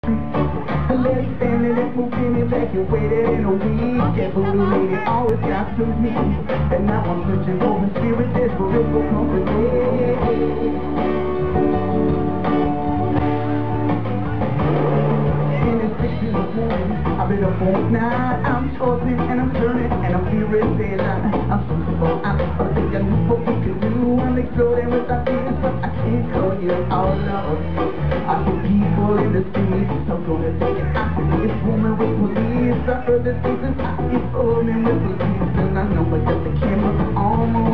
street. Let it stand and it moved in it back and waited in a week. That voodoo lady always got to me. And now I'm searching for the spirit that's for real for company. I've been up all night, I'm tossing and I'm turning and I'm feeling dead. I'm so I think I knew what we could do. I'm exploding with ideas, but I can't call you all love. I see people in the streets, so I'm gonna take it out. It's woman with police, I heard the things and I is woman with police. And I know I got the camera on me.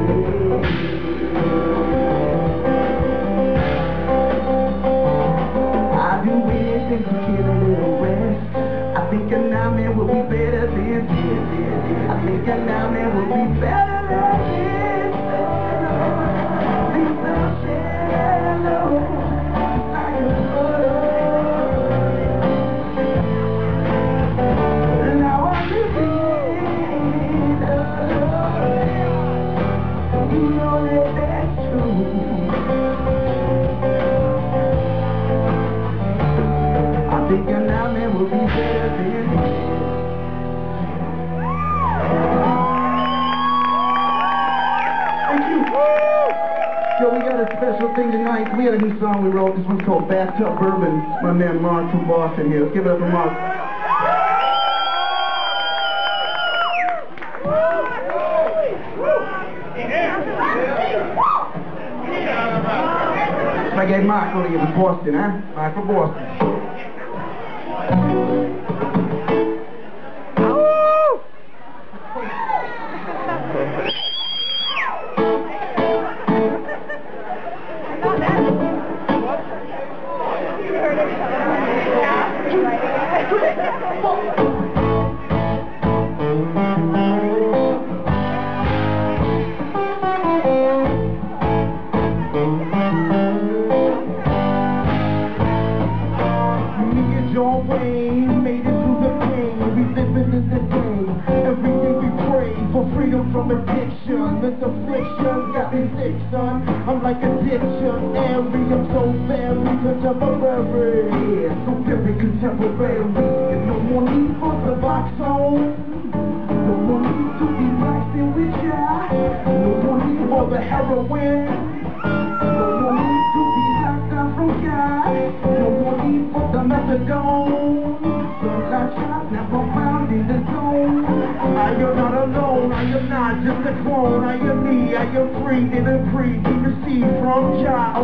I do anything to get a little rest. I think a now man will be better than this. I think a now man will be better than this. Please don't shallow like a flood. Now I'm living you know that that's true. I think a now man will be better than this. Yo, we got a special thing tonight. We had a new song we wrote. This one's called Bathtub Bourbon. My man Mark from Boston here. Let's give it up for Mark. If I gave Mark only from Boston, huh? Mark from Boston. John Wayne made it through the pain. We living in the day. Every day we pray for freedom from addiction. This affliction got me sick, son. I'm like addiction. I'm so very contemporary. Yeah, so very contemporary. And no more need for the box on. No more need to be waxing with ya. No more need for the heroin. No more need to be locked up from God. No more need for the methadone. Sunlight shot, never found in the zone. I am not alone, I am not just a clone. I am me, I am free in a free to receive from Jah.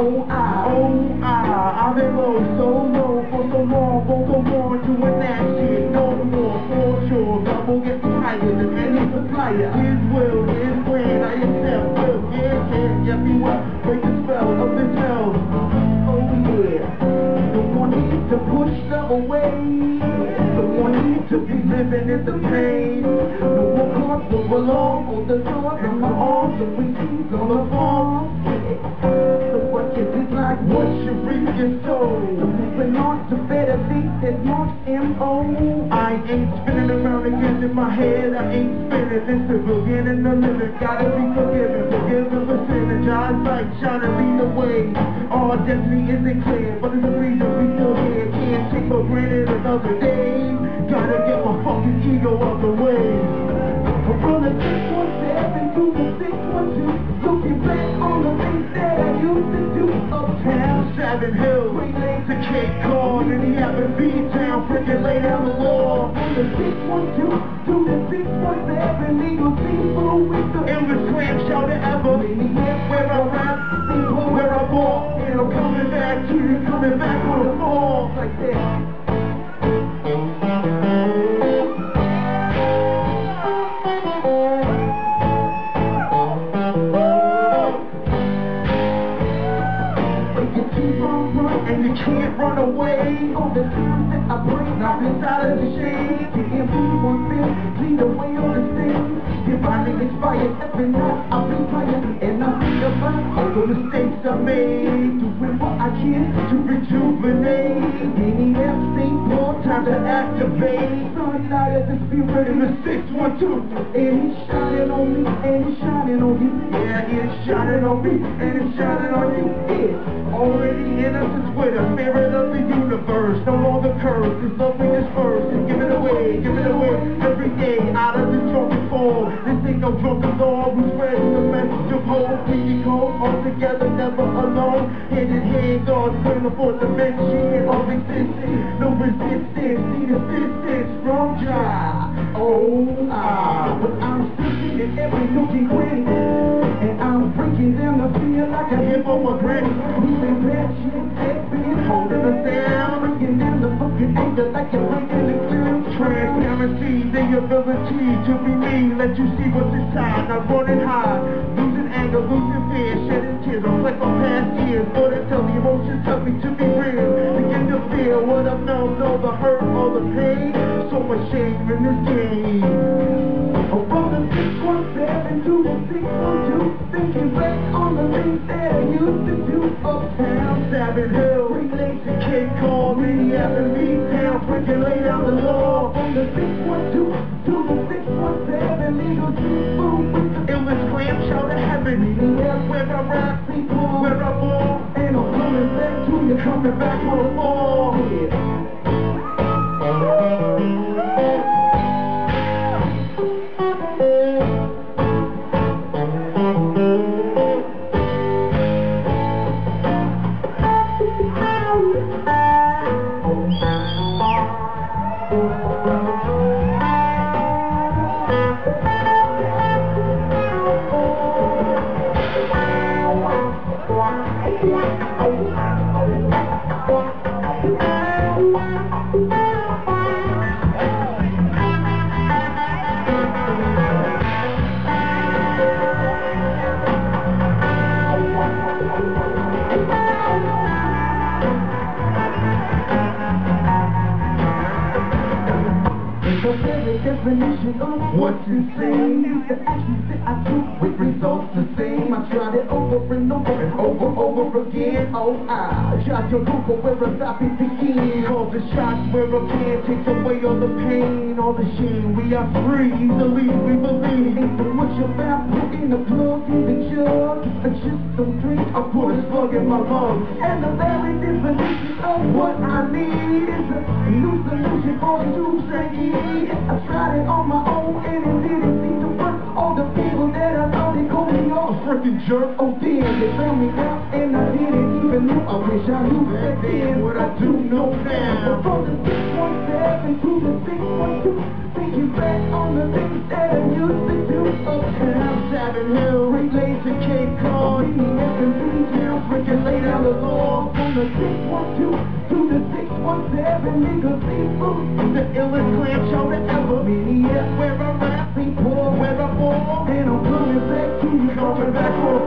I've been low, so low for so long. Won't go on doing that shit no more. For sure, God will get higher than any supplier. His will, His plan, I accept will. Yeah, everywhere, break the spell of this hell. Oh yeah, no one needs to push love away. No one needs to be living in the pain. No one cause will belong on the doors of my arms. The wings on the farm. So what is it like? What you reap your soul? So moving on to better things that marks M.O. I ain't spinning around again in my head. I ain't spinning. It's the beginning of living. Gotta be forgiven. Forgiven for sinning. God's light trying to lead the way. Our destiny isn't clear, but it's the reason we still here. Can't take for granted another day. Gotta get my fucking ego out the way. From the 617 to the 612, looking back on the things that I used to do. Uptown, Savin Hill, Great Lakes to Cape Cod, and the Abbott B-Town, freaking lay down the law. From the 612 to the 617, legal people with the illest clam shout ever. Where I rap, where I walk, and I'm coming back to you, coming back on the fall. Like that. And you can't run away. All the times that I bring up inside of the shade. The MP1 bill, clean away on the stage. Divinely inspired, every night I'll be playing. And I think about all the mistakes I made. Doing what I can to rejuvenate. Any St. Paul, time to activate. Sunlight of the spirit in the 612. And it's shining on me, and it's shining on you. Yeah, it's shining on me, and it's shining on you. It's already in us, it's with the spirit of the universe. No longer curse. This love we disperse and give it away every day out of this drunken form. This ain't no drunken law. We spread the message of hope. We can go all together, never alone. Hand in hand, God's plan for the dimension of existence. No resistance, need assistance from Jah. But I'm sitting in every nook and cranny, and I'm breaking down the fear like a hip on my granny. We've been patching, been holding us down, breaking down the fucking anger like you're breaking the clear. Transparency, the ability to be me, let you see what's inside, not running high, losing anger, losing fear, shedding tears, reflect on past years, but until the emotions tell me to be real, begin to feel what I've known, know the hurt, all the pain, so much shame in this game. From the 617 to the 612, thinking back on the things that I used to do. Uptown, Savage Hill, relate to Cape Cod, Minneapolis, town, freaking lay down the law. From the 612 to the 617, legal seafood with the illest clam, shout to heaven. That's where I rap, people, where I fall, and I'm coming back to you, coming back for the fall. The very definition of what's insane is the actions that I took with results the same. I tried it over and over again. I tried to go for where I stop it begin. Call the shots where I can, takes away all the pain, all the shame. We are free, easily we believe. Ain't so much about putting a plug in the jug. I just don't drink, I put a slug in my lungs. And the very definition of what I need is a new solution for the society. I tried it on my own and it didn't seem to work. All the people that I thought they called me a freaking jerk. Oh damn, they found me out and I didn't even know. I wish I knew back then what I do know now. But from the 617 to the 612, thinking back on the things that I used to do. Uptown, Savage Hill, relate to Cape Cod, Minneapolis, town, freaking lay down the law. From the 612 to the 617, legal seafood, the illest clam show that ever. Minneapolis, where I rap, people, where I fall, and I'm coming back to you, coming back for